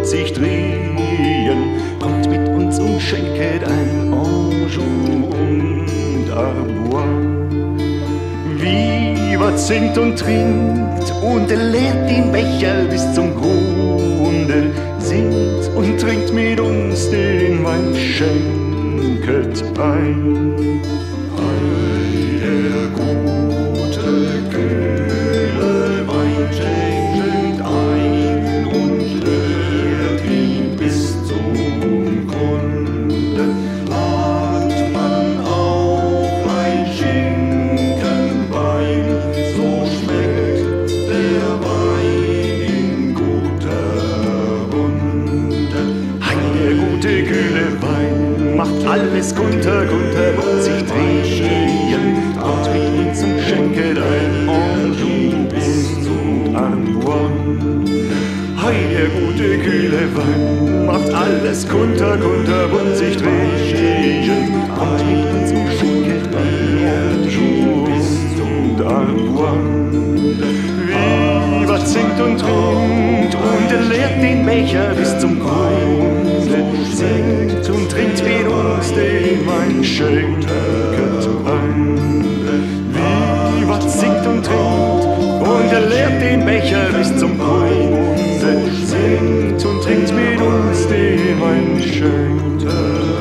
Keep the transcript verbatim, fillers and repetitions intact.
und sich drehen, kommt mit uns und schenket ein Anjou und Arbois. Vivat singt und trinkt und leert den Becher bis zum Grunde, singt und trinkt mit uns den Wein, schenket ein. Ei, der gute, kühle Wein schenkt ein und leert ihn bis zum Grunde. Hat man auch ein Schinkenbein, so schmeckt der Wein in guter Runde. Ei, der gute, kühle Wein macht alles kunter, kunter und sich drehen, kommt mit uns und schenket ein Anjou und Arbois. Ei, der gute, kühle Wein macht alles kunter, kunter und sich drehen, kommt mit uns und schenket ein Anjou und Arbois. Vivat singt und trinkt und leert den Becher bis zum Grunde, singt und trinkt mit uns den Wein, schenket ein. Vivat singt und trinkt und leert den Becher bis zum Grunde, singt und trinkt mit uns den Wein, schenket ein.